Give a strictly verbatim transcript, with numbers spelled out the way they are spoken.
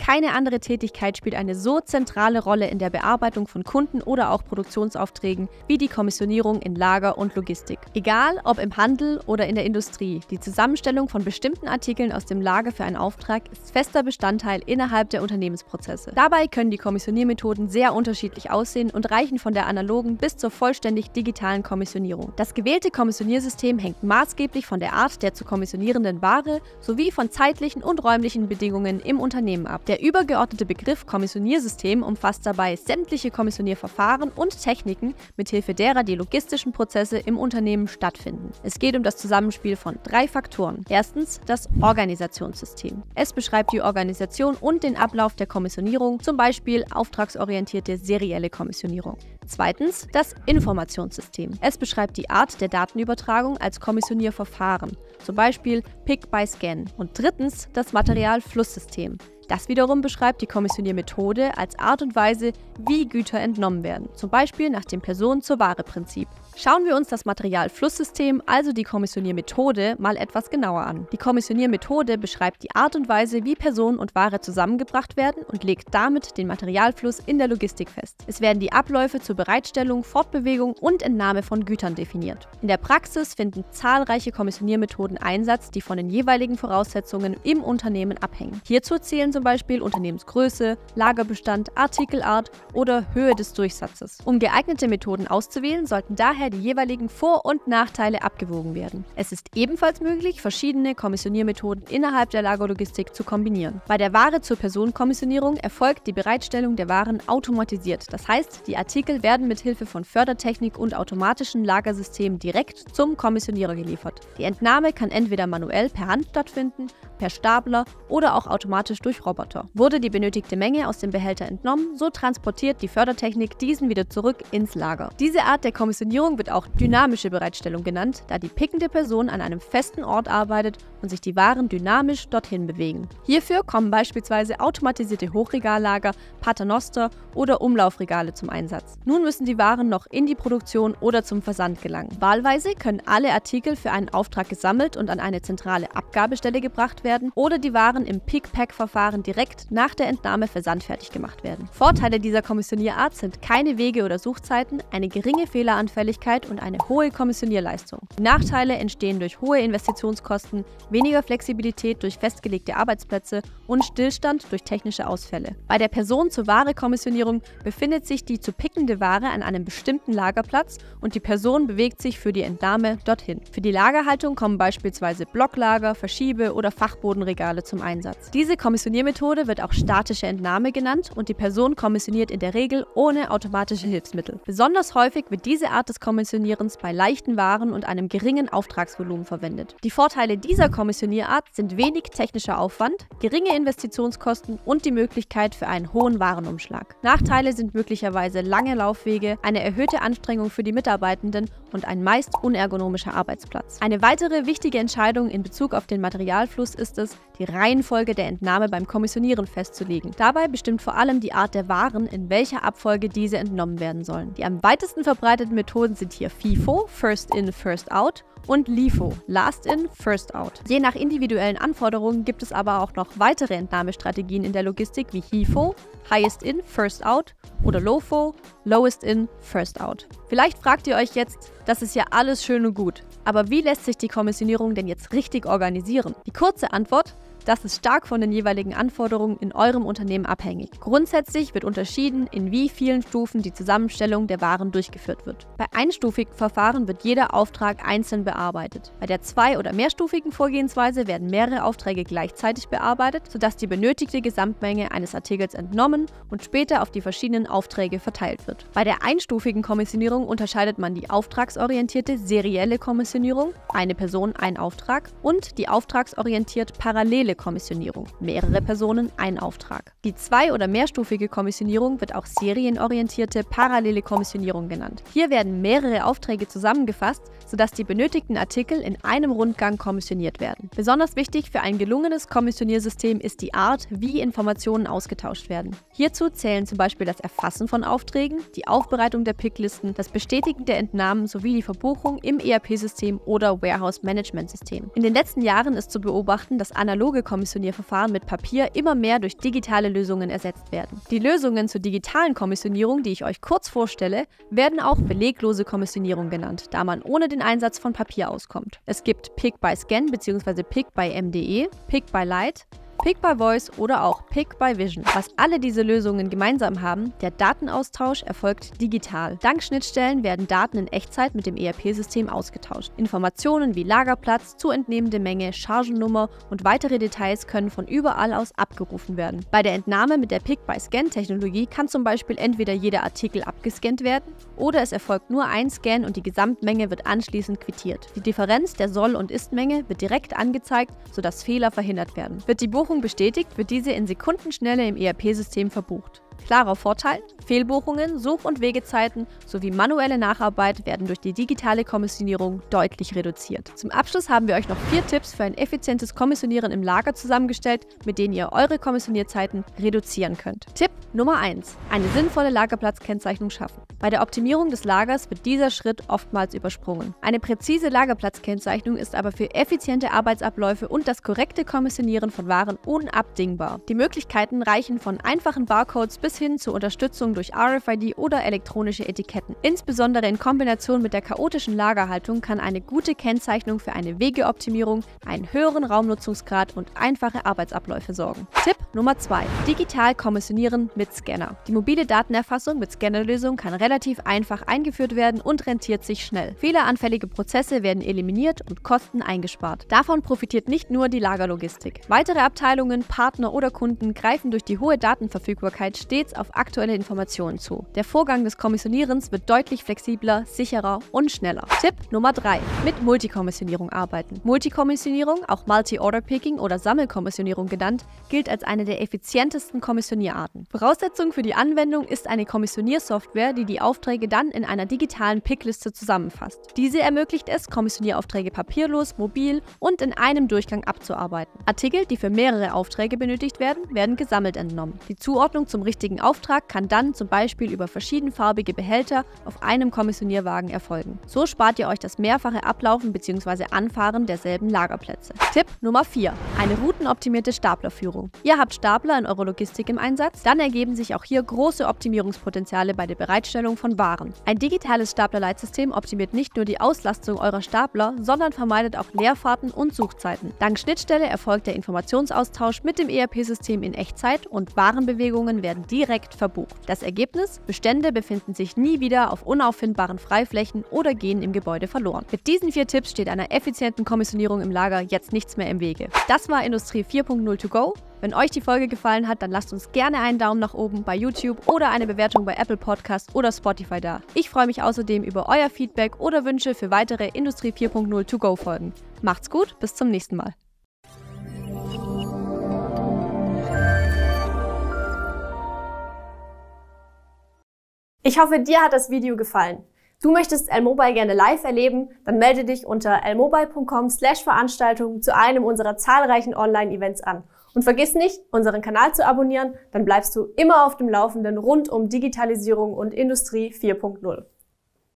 Keine andere Tätigkeit spielt eine so zentrale Rolle in der Bearbeitung von Kunden- oder auch Produktionsaufträgen wie die Kommissionierung in Lager und Logistik. Egal ob im Handel oder in der Industrie, die Zusammenstellung von bestimmten Artikeln aus dem Lager für einen Auftrag ist fester Bestandteil innerhalb der Unternehmensprozesse. Dabei können die Kommissioniermethoden sehr unterschiedlich aussehen und reichen von der analogen bis zur vollständig digitalen Kommissionierung. Das gewählte Kommissioniersystem hängt maßgeblich von der Art der zu kommissionierenden Ware sowie von zeitlichen und räumlichen Bedingungen im Unternehmen ab. Der übergeordnete Begriff Kommissioniersystem umfasst dabei sämtliche Kommissionierverfahren und Techniken, mithilfe derer die logistischen Prozesse im Unternehmen stattfinden. Es geht um das Zusammenspiel von drei Faktoren. Erstens das Organisationssystem. Es beschreibt die Organisation und den Ablauf der Kommissionierung, zum Beispiel auftragsorientierte serielle Kommissionierung. Zweitens das Informationssystem. Es beschreibt die Art der Datenübertragung als Kommissionierverfahren, zum Beispiel Pick by Scan. Und drittens das Materialflusssystem. Das wiederum beschreibt die Kommissioniermethode als Art und Weise, wie Güter entnommen werden, zum Beispiel nach dem Person-zur-Ware-Prinzip. Schauen wir uns das Materialflusssystem, also die Kommissioniermethode, mal etwas genauer an. Die Kommissioniermethode beschreibt die Art und Weise, wie Person und Ware zusammengebracht werden und legt damit den Materialfluss in der Logistik fest. Es werden die Abläufe zur Bereitstellung, Fortbewegung und Entnahme von Gütern definiert. In der Praxis finden zahlreiche Kommissioniermethoden Einsatz, die von den jeweiligen Voraussetzungen im Unternehmen abhängen. Hierzu zählen zum Beispiel Unternehmensgröße, Lagerbestand, Artikelart oder Höhe des Durchsatzes. Um geeignete Methoden auszuwählen, sollten daher die jeweiligen Vor- und Nachteile abgewogen werden. Es ist ebenfalls möglich, verschiedene Kommissioniermethoden innerhalb der Lagerlogistik zu kombinieren. Bei der Ware-zur-Person-Kommissionierung erfolgt die Bereitstellung der Waren automatisiert. Das heißt, die Artikel werden mit Hilfe von Fördertechnik und automatischen Lagersystemen direkt zum Kommissionierer geliefert. Die Entnahme kann entweder manuell per Hand stattfinden, per Stapler oder auch automatisch durch Roboter. Wurde die benötigte Menge aus dem Behälter entnommen, so transportiert die Fördertechnik diesen wieder zurück ins Lager. Diese Art der Kommissionierung wird auch dynamische Bereitstellung genannt, da die pickende Person an einem festen Ort arbeitet und sich die Waren dynamisch dorthin bewegen. Hierfür kommen beispielsweise automatisierte Hochregallager, Paternoster oder Umlaufregale zum Einsatz. Nun müssen die Waren noch in die Produktion oder zum Versand gelangen. Wahlweise können alle Artikel für einen Auftrag gesammelt und an eine zentrale Abgabestelle gebracht werden oder die Waren im Pick-Pack-Verfahren direkt nach der Entnahme versandfertig gemacht werden. Vorteile dieser Kommissionierart sind keine Wege- oder Suchzeiten, eine geringe Fehleranfälligkeit und eine hohe Kommissionierleistung. Die Nachteile entstehen durch hohe Investitionskosten, weniger Flexibilität durch festgelegte Arbeitsplätze und Stillstand durch technische Ausfälle. Bei der Person-zu-Ware-Kommissionierung befindet sich die zu pickende Ware an einem bestimmten Lagerplatz und die Person bewegt sich für die Entnahme dorthin. Für die Lagerhaltung kommen beispielsweise Blocklager, Verschiebe- oder Fachbodenregale zum Einsatz. Diese Kommissioniermethode wird auch statische Entnahme genannt und die Person kommissioniert in der Regel ohne automatische Hilfsmittel. Besonders häufig wird diese Art des Kommissionierens bei leichten Waren und einem geringen Auftragsvolumen verwendet. Die Vorteile dieser Kommissionierart sind wenig technischer Aufwand, geringe Investitionskosten und die Möglichkeit für einen hohen Warenumschlag. Nachteile sind möglicherweise lange Laufwege, eine erhöhte Anstrengung für die Mitarbeitenden und ein meist unergonomischer Arbeitsplatz. Eine weitere wichtige Entscheidung in Bezug auf den Materialfluss ist es, die Reihenfolge der Entnahme beim Kommissionieren festzulegen. Dabei bestimmt vor allem die Art der Waren, in welcher Abfolge diese entnommen werden sollen. Die am weitesten verbreiteten Methoden sind hier FIFO, First In, First Out, und LIFO, Last In, First Out. Je nach individuellen Anforderungen gibt es aber auch noch weitere Entnahmestrategien in der Logistik wie HIFO, Highest In, First Out, oder LOFO, Lowest In, First Out. Vielleicht fragt ihr euch jetzt, das ist ja alles schön und gut, aber wie lässt sich die Kommissionierung denn jetzt richtig organisieren? Die kurze Antwort: Das ist stark von den jeweiligen Anforderungen in eurem Unternehmen abhängig. Grundsätzlich wird unterschieden, in wie vielen Stufen die Zusammenstellung der Waren durchgeführt wird. Bei einstufigen Verfahren wird jeder Auftrag einzeln bearbeitet. Bei der zwei- oder mehrstufigen Vorgehensweise werden mehrere Aufträge gleichzeitig bearbeitet, sodass die benötigte Gesamtmenge eines Artikels entnommen und später auf die verschiedenen Aufträge verteilt wird. Bei der einstufigen Kommissionierung unterscheidet man die auftragsorientierte serielle Kommissionierung, eine Person, ein Auftrag, und die auftragsorientiert parallele Kommissionierung, mehrere Personen, ein Auftrag. Die zwei- oder mehrstufige Kommissionierung wird auch serienorientierte parallele Kommissionierung genannt. Hier werden mehrere Aufträge zusammengefasst, sodass die benötigten Artikel in einem Rundgang kommissioniert werden. Besonders wichtig für ein gelungenes Kommissioniersystem ist die Art, wie Informationen ausgetauscht werden. Hierzu zählen zum Beispiel das Erfassen von Aufträgen, die Aufbereitung der Picklisten, das Bestätigen der Entnahmen sowie die Verbuchung im E R P-System oder Warehouse-Management-System. In den letzten Jahren ist zu beobachten, dass analoge analoge Kommissionierverfahren mit Papier immer mehr durch digitale Lösungen ersetzt werden. Die Lösungen zur digitalen Kommissionierung, die ich euch kurz vorstelle, werden auch beleglose Kommissionierung genannt, da man ohne den Einsatz von Papier auskommt. Es gibt Pick by Scan bzw. Pick by M D E, Pick by Light, Pick by Voice oder auch Pick by Vision. Was alle diese Lösungen gemeinsam haben, der Datenaustausch erfolgt digital. Dank Schnittstellen werden Daten in Echtzeit mit dem E R P-System ausgetauscht. Informationen wie Lagerplatz, zu entnehmende Menge, Chargennummer und weitere Details können von überall aus abgerufen werden. Bei der Entnahme mit der Pick by Scan-Technologie kann zum Beispiel entweder jeder Artikel abgescannt werden oder es erfolgt nur ein Scan und die Gesamtmenge wird anschließend quittiert. Die Differenz der Soll- und Ist-Menge wird direkt angezeigt, sodass Fehler verhindert werden. Wird die Buchung bestätigt, wird diese in Sekundenschnelle im E R P-System verbucht. Klarer Vorteil: Fehlbuchungen, Such- und Wegezeiten sowie manuelle Nacharbeit werden durch die digitale Kommissionierung deutlich reduziert. Zum Abschluss haben wir euch noch vier Tipps für ein effizientes Kommissionieren im Lager zusammengestellt, mit denen ihr eure Kommissionierzeiten reduzieren könnt. Tipp Nummer eins: Eine sinnvolle Lagerplatzkennzeichnung schaffen. Bei der Optimierung des Lagers wird dieser Schritt oftmals übersprungen. Eine präzise Lagerplatzkennzeichnung ist aber für effiziente Arbeitsabläufe und das korrekte Kommissionieren von Waren unabdingbar. Die Möglichkeiten reichen von einfachen Barcodes bis hin zur Unterstützung durch R F I D oder elektronische Etiketten. Insbesondere in Kombination mit der chaotischen Lagerhaltung kann eine gute Kennzeichnung für eine Wegeoptimierung, einen höheren Raumnutzungsgrad und einfache Arbeitsabläufe sorgen. Tipp Nummer zwei: Digital kommissionieren mit Scanner. Die mobile Datenerfassung mit Scannerlösung kann relativ einfach eingeführt werden und rentiert sich schnell. Fehleranfällige Prozesse werden eliminiert und Kosten eingespart. Davon profitiert nicht nur die Lagerlogistik. Weitere Abteilungen, Partner oder Kunden greifen durch die hohe Datenverfügbarkeit stets auf aktuelle Informationen zu. Der Vorgang des Kommissionierens wird deutlich flexibler, sicherer und schneller. Tipp Nummer drei: Mit Multikommissionierung arbeiten. Multikommissionierung, auch Multi-Order-Picking oder Sammelkommissionierung genannt, gilt als eine der effizientesten Kommissionierarten. Voraussetzung für die Anwendung ist eine Kommissioniersoftware, die die Aufträge dann in einer digitalen Pickliste zusammenfasst. Diese ermöglicht es, Kommissionieraufträge papierlos, mobil und in einem Durchgang abzuarbeiten. Artikel, die für mehrere Aufträge benötigt werden, werden gesammelt entnommen. Die Zuordnung zum richtigen Auftrag kann dann zum Beispiel über verschiedenfarbige Behälter auf einem Kommissionierwagen erfolgen. So spart ihr euch das mehrfache Ablaufen bzw. Anfahren derselben Lagerplätze. Tipp Nummer vier: Eine routenoptimierte Staplerführung. Ihr habt Stapler in eurer Logistik im Einsatz? Dann ergeben sich auch hier große Optimierungspotenziale bei der Bereitstellung von Waren. Ein digitales Staplerleitsystem optimiert nicht nur die Auslastung eurer Stapler, sondern vermeidet auch Leerfahrten und Suchzeiten. Dank Schnittstelle erfolgt der Informationsaustausch mit dem E R P-System in Echtzeit und Warenbewegungen werden direkt verbucht. Das Ergebnis: Bestände befinden sich nie wieder auf unauffindbaren Freiflächen oder gehen im Gebäude verloren. Mit diesen vier Tipps steht einer effizienten Kommissionierung im Lager jetzt nichts mehr im Wege. Das war Industrie vier Punkt null to go. Wenn euch die Folge gefallen hat, dann lasst uns gerne einen Daumen nach oben bei YouTube oder eine Bewertung bei Apple Podcast oder Spotify da. Ich freue mich außerdem über euer Feedback oder Wünsche für weitere Industrie vier Punkt null to go Folgen. Macht's gut, bis zum nächsten Mal. Ich hoffe, dir hat das Video gefallen. Du möchtest L-Mobile gerne live erleben? Dann melde dich unter l mobile punkt com slash Veranstaltungen zu einem unserer zahlreichen Online-Events an. Und vergiss nicht, unseren Kanal zu abonnieren, dann bleibst du immer auf dem Laufenden rund um Digitalisierung und Industrie vier Punkt null.